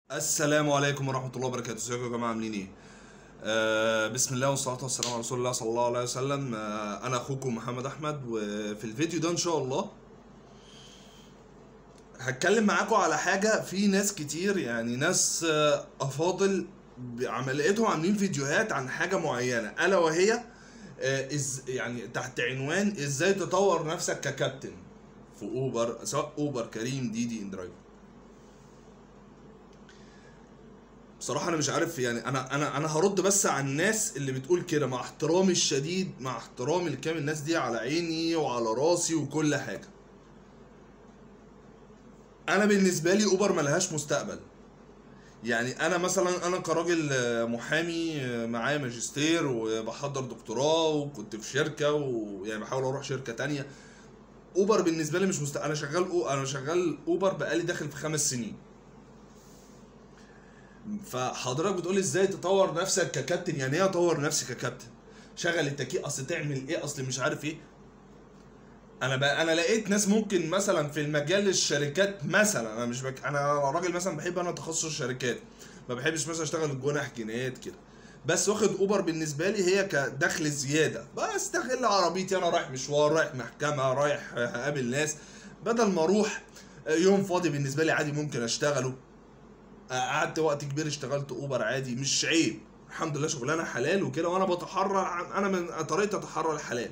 السلام عليكم ورحمة الله وبركاته. ازيكم يا جماعة، عاملين ايه؟ بسم الله والصلاة والسلام على رسول الله صلى الله عليه وسلم. أنا أخوكم محمد أحمد، وفي الفيديو ده إن شاء الله هتكلم معاكم على حاجة. في ناس كتير، يعني ناس أفاضل لقيتهم عاملين فيديوهات عن حاجة معينة، ألا وهي يعني تحت عنوان إزاي تطور نفسك ككابتن في أوبر، سواء أوبر، كريم، ديدي، إندرايف. بصراحة أنا مش عارف، يعني أنا هرد بس على الناس اللي بتقول كده، مع احترامي الشديد، مع احترامي لكامل الناس دي، على عيني وعلى راسي وكل حاجة. أنا بالنسبة لي أوبر ملهاش مستقبل. يعني أنا مثلا، أنا كراجل محامي، معايا ماجستير وبحضر دكتوراه، وكنت في شركة، ويعني بحاول أروح شركة تانية. أوبر بالنسبة لي مش مستقبل. أنا شغال أوبر بقالي داخل في 5 سنين. فحضرتك بتقولي ازاي تطور نفسك ككابتن؟ يعني ايه اطور نفسي ككابتن؟ شغل التكييف، اصل تعمل ايه، اصل مش عارف ايه. انا لقيت ناس ممكن مثلا في المجال الشركات، مثلا انا مش انا راجل مثلا بحب انا تخصص الشركات، ما بحبش مثلا اشتغل جناح جنايات كده. بس واخد اوبر بالنسبه لي هي كدخل زياده، بستغل عربيتي، انا رايح مشوار، رايح محكمه، رايح اقابل ناس، بدل ما اروح يوم فاضي بالنسبه لي عادي ممكن اشتغله. قعدت وقت كبير اشتغلت اوبر عادي، مش عيب، الحمد لله شغلانه حلال وكده، وانا بتحرى انا من طريقه اتحرى الحلال.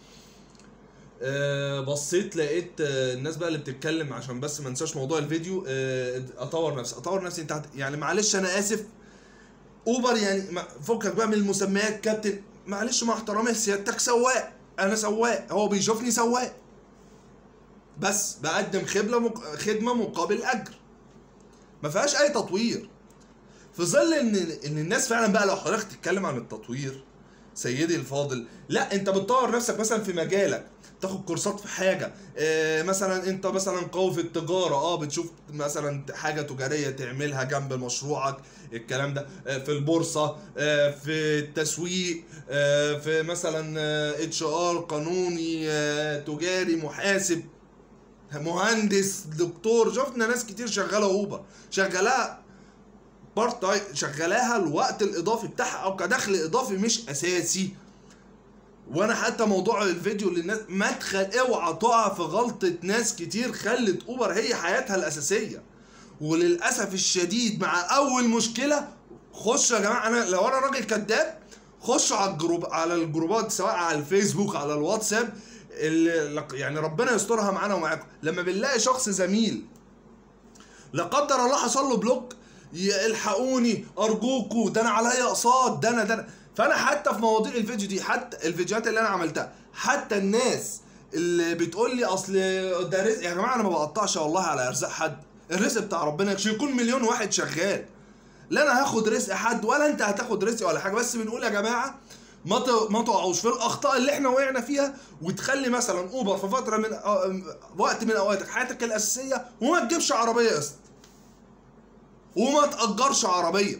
بصيت لقيت الناس بقى اللي بتتكلم، عشان بس ما انساش موضوع الفيديو. اطور نفسي، انت يعني معلش انا اسف، اوبر يعني فكك بقى من المسميات كابتن، معلش مع احترامي سيادتك سواق، انا سواق، هو بيشوفني سواق، بس بقدم خدمه مقابل اجر، ما فيهاش اي تطوير. في ظل ان الناس فعلا بقى، لو حضرتك تتكلم عن التطوير سيدي الفاضل، لا انت بتطور نفسك مثلا في مجالك، تاخد كورسات في حاجه، مثلا انت مثلا قوي في التجاره، بتشوف مثلا حاجه تجاريه تعملها جنب مشروعك، الكلام ده، في البورصه، في التسويق، في مثلا اتش ار، قانوني، تجاري، محاسب، مهندس، دكتور. شفنا ناس كتير شغاله اوبر، شغاله بارت تايم، شغلاها الوقت الاضافي بتاعها او كدخل اضافي مش اساسي. وانا حتى موضوع الفيديو للناس، اوعى تقع في غلطه ناس كتير خلت اوبر هي حياتها الاساسيه. وللاسف الشديد مع اول مشكله، خشوا يا جماعه، لو انا راجل كذاب، خشوا على على الجروبات، سواء على الفيسبوك، على الواتساب، اللي يعني ربنا يسترها معانا ومعاكم، لما بنلاقي شخص زميل لا قدر الله حصل له بلوك، الحقوني ارجوكوا، ده انا عليا اقساط، ده انا. فانا حتى في مواضيع الفيديو دي، حتى الفيديوهات اللي انا عملتها، حتى الناس اللي بتقول لي اصل ده رزق، يا جماعه انا ما بقطعش والله على ارزاق حد، الرزق بتاع ربنا، يكون مليون واحد شغال، لا انا هاخد رزق حد ولا انت هتاخد رزق ولا حاجه. بس بنقول يا جماعه ما تقعوش في الاخطاء اللي احنا وقعنا فيها، وتخلي مثلا اوبر في فتره من وقت من اوقاتك حياتك الاساسيه، وما تجيبش عربيه قسط، وما تأجرش عربية.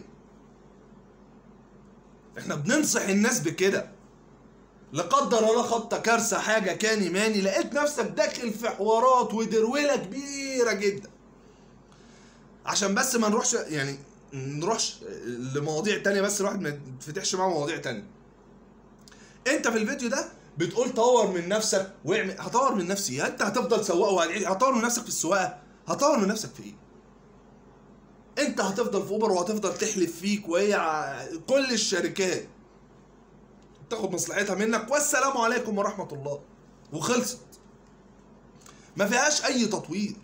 احنا بننصح الناس بكده. لا قدر الله خبطة، كارثة، حاجة كاني ماني، لقيت نفسك داخل في حوارات ودرويلة كبيرة جدا، عشان بس ما نروحش، يعني نروحش لمواضيع تانية، بس الواحد ما يتفتحش معاه مواضيع تانية. انت في الفيديو ده بتقول طور من نفسك واعمل، هطور من نفسي؟ انت هتفضل سواق وهتعيش؟ هطور من نفسك في السواقة؟ هطور من نفسك في ايه؟ انت هتفضل في اوبر وهتفضل تحلف فيك، وهي كل الشركات تاخد مصلحتها منك، والسلام عليكم ورحمة الله، وخلصت، ما فيهاش اي تطوير.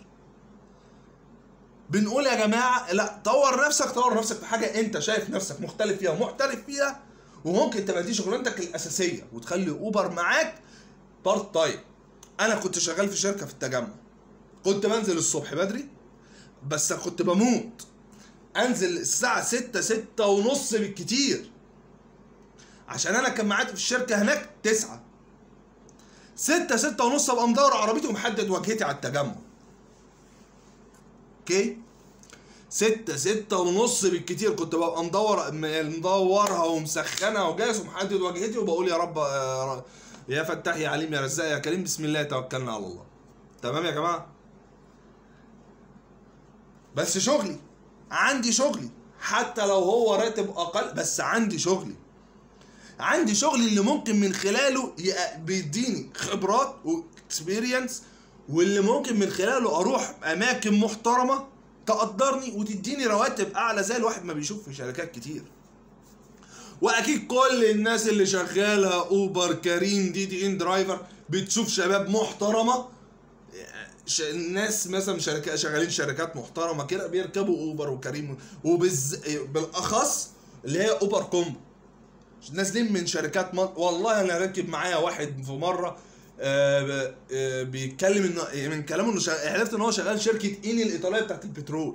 بنقول يا جماعة لا، طور نفسك في حاجة انت شايف نفسك مختلف فيها ومحترف فيها، وممكن تبقى دي شغلانتك الاساسية، وتخلي اوبر معاك بارت تايم. انا كنت شغال في شركة في التجمع، كنت بنزل الصبح بدري، بس كنت بموت، انزل الساعة 6 ونص بالكتير، عشان انا كان معايا في الشركة هناك 9. 6 ونص ابقى مدور عربيتي ومحدد وجهتي على التجمع. اوكي، 6 ونص بالكتير كنت ببقى مدورها ومسخنها وجاهز ومحدد وجهتي، وبقول يا رب، يا فتاح يا عليم يا رزاق يا كريم، بسم الله توكلنا على الله. تمام يا جماعة؟ بس شغلي عندي شغلي، حتى لو هو راتب اقل بس عندي شغلي. عندي شغلي اللي ممكن من خلاله بيديني خبرات واكسبيرينس، واللي ممكن من خلاله اروح اماكن محترمه تقدرني وتديني رواتب اعلى زي الواحد ما بيشوف في شركات كتير. واكيد كل الناس اللي شغاله اوبر، كريم، دي دي ان درايفر، بتشوف شباب محترمه، الناس مثلا شغالين شركات محترمه كده بيركبوا اوبر وكريم، بالاخص اللي هي اوبر كومبو، نازلين من شركات والله انا راكب معايا واحد في مره بيتكلم انه من كلامه انه عرفت ان هو شغال شركه اني الايطاليه بتاعت البترول.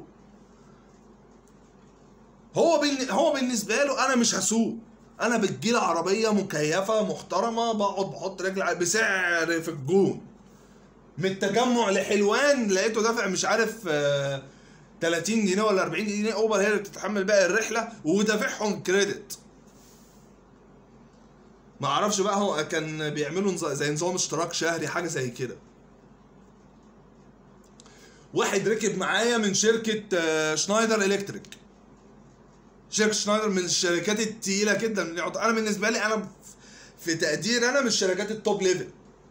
هو بالنسبه له انا مش هسوق، انا بتجيلي عربيه مكيفه محترمه، بقعد بحط رجلي بسعر في الجون. من التجمع لحلوان لقيته دافع مش عارف 30 جنيه ولا 40 جنيه، اوبر هي اللي بتتحمل باقي الرحله ودافعهم كريدت. ما اعرفش بقى هو كان بيعملوا زي نظام اشتراك شهري حاجه زي كده. واحد ركب معايا من شركه شنايدر الكتريك، شركه شنايدر من الشركات التقيله جدا، انا بالنسبه لي انا في تقدير انا من الشركات التوب ليفل.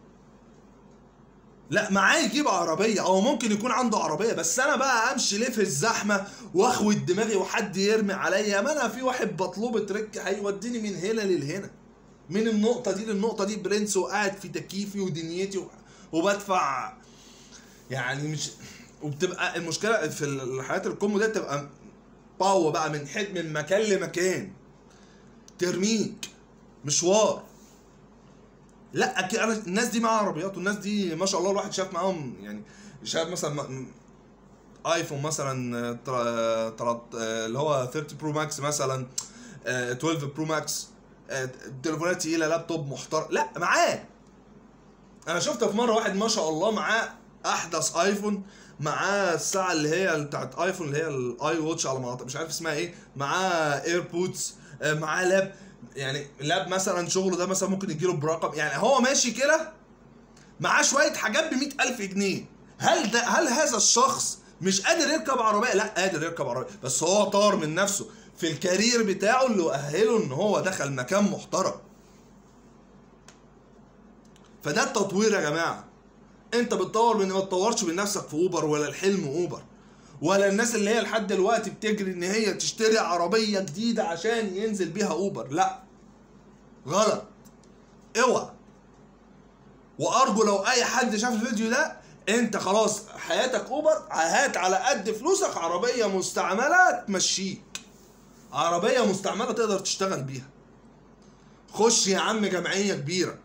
لا معاه يجيب عربيه او ممكن يكون عنده عربيه، بس انا بقى امشي ليه في الزحمه واخوت دماغي وحد يرمي عليا؟ ما انا في واحد بطلبه ترك هيوديني من هنا للهنا، من النقطه دي للنقطه دي برنس، وقاعد في تكييفي ودنيتي وبدفع يعني مش. وبتبقى المشكله في الحياه الكومو ده بتبقى باو بقى من مكان لمكان، ترميك مشوار. لا اكيد انا الناس دي معاها عربيات، والناس دي ما شاء الله الواحد شاف معاهم، يعني شاف مثلا ايفون مثلا اللي هو 30 برو ماكس مثلا، 12 برو ماكس، تليفونات تقيله، لابتوب محترم، لا معاه. انا شفت في مره واحد ما شاء الله معاه احدث ايفون، معاه الساعه اللي هي بتاعت ايفون اللي هي الاي واتش على ما مش عارف اسمها ايه، معاه ايربودز، معاه لاب، يعني لاب مثلا شغله ده مثلا ممكن يجيله برقم، يعني هو ماشي كده معاه شويه حاجات ب 100,000 جنيه. هل هذا الشخص مش قادر يركب عربيه؟ لا قادر يركب عربيه، بس هو طار من نفسه في الكارير بتاعه اللي أهله ان هو دخل مكان محترم. فده التطوير يا جماعه. انت بتطور ما تطورش من نفسك في اوبر، ولا الحلم اوبر، ولا الناس اللي هي لحد دلوقتي بتجري ان هي تشتري عربيه جديده عشان ينزل بيها اوبر. لا غلط، اوعى. وارجو لو اي حد شاف الفيديو ده، انت خلاص حياتك اوبر، هات على قد فلوسك عربيه مستعمله تمشيك، عربيه مستعمله تقدر تشتغل بيها. خش يا عم جمعيه كبيره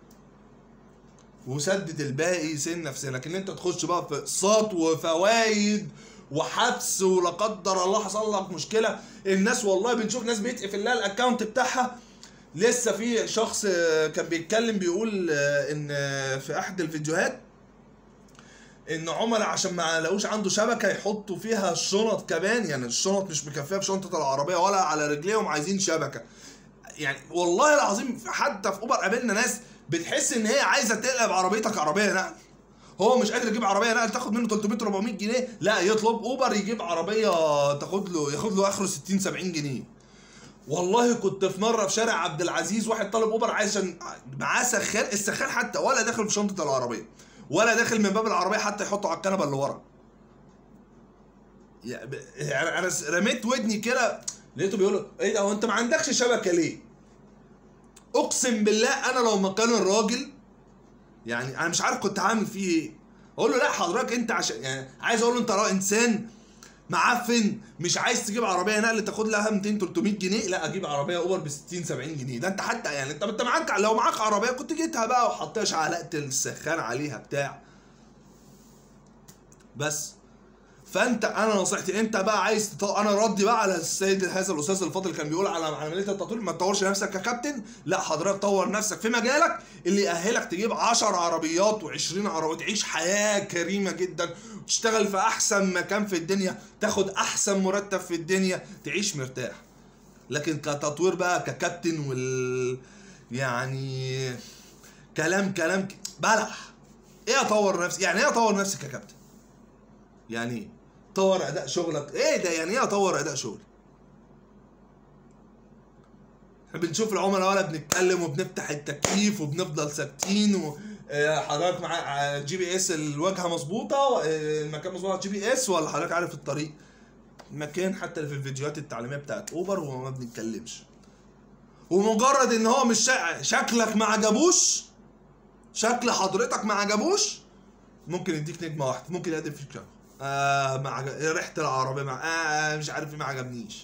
وسدد الباقي سنه في سنه، لكن انت تخش بقى في اقساط وفوايد وحبس، ولا قدر الله حصل لك مشكله. الناس والله بنشوف ناس بيتقفل لها الاكونت بتاعها. لسه في شخص كان بيتكلم بيقول ان في احد الفيديوهات ان عملاء عشان ما لقوش عنده شبكه يحطوا فيها الشنط كمان، يعني الشنط مش مكفيه بشنطه العربيه ولا على رجليهم، عايزين شبكه. يعني والله العظيم حتى في اوبر قابلنا ناس بتحس ان هي عايزه تقلب عربيتك عربيه نقل. هو مش قادر يجيب عربيه نقل تاخد منه 300 400 جنيه، لا يطلب اوبر يجيب عربيه ياخد له اخره 60 70 جنيه. والله كنت في مره في شارع عبد العزيز، واحد طالب اوبر عشان معاه سخان، السخان حتى ولا داخل في شنطه العربيه، ولا داخل من باب العربيه حتى يحطه على الكنبه اللي ورا. يعني انا رميت ودني كده لقيته بيقول ايه ده، هو انت ما عندكش شبكه ليه؟ اقسم بالله انا لو مكان الراجل يعني انا مش عارف كنت هعمل فيه ايه. اقول له لا حضرتك انت عشان يعني عايز اقول له انت انسان معفن مش عايز تجيب عربيه نقل تاخد لها 200 300 جنيه، لا اجيب عربيه اوبر ب 60 70 جنيه. ده انت حتى يعني انت معاك، لو معاك عربيه كنت جيتها بقى وحطيتش علقه السخان عليها بتاع بس. فانت انا نصيحتي انت بقى عايز انا ردي بقى على السيد هذا الاستاذ الفاضل اللي كان بيقول على عمليه التطوير، ما تطورش نفسك ككابتن، لا حضرتك طور نفسك في مجالك اللي يأهلك تجيب 10 عربيات و20 عربيات، تعيش حياه كريمه جدا، تشتغل في احسن مكان في الدنيا، تاخد احسن مرتب في الدنيا، تعيش مرتاح. لكن كتطوير بقى ككابتن يعني كلام بلح. ايه اطور نفسي؟ يعني ايه اطور نفسي ككابتن؟ يعني طور اداء شغلك. ايه ده يعني ايه اطور اداء شغلي؟ احنا بنشوف العملاء ولا بنتكلم وبنفتح التكييف وبنفضل ساكتين حضرتك مع جي بي اس الواجهه مظبوطه، المكان مظبوط على الجي بي اس، ولا حضرتك عارف الطريق؟ مكان حتى في الفيديوهات التعليميه بتاعت اوبر وما بنتكلمش، ومجرد ان هو مش شكلك ما عجبوش، شكل حضرتك ما عجبوش، ممكن يديك نجمه واحده، ممكن يقدم فيك شغل. ما عجب... ريحه العربيه مش عارف ايه ما عجبنيش.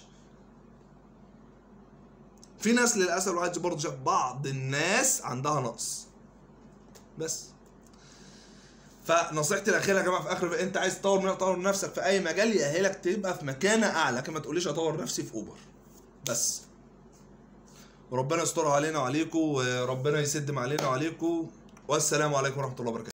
في ناس للاسف الواحد برضه شاف بعض الناس عندها نقص بس. فنصيحتي الاخيره يا جماعه في اخر، انت عايز تطور نفسك في اي مجال يأهلك تبقى في مكانه اعلى، لكن ما تقوليش اطور نفسي في اوبر بس. وربنا يسترها علينا وعليكم، وربنا يسد علينا وعليكم، والسلام عليكم ورحمه الله وبركاته.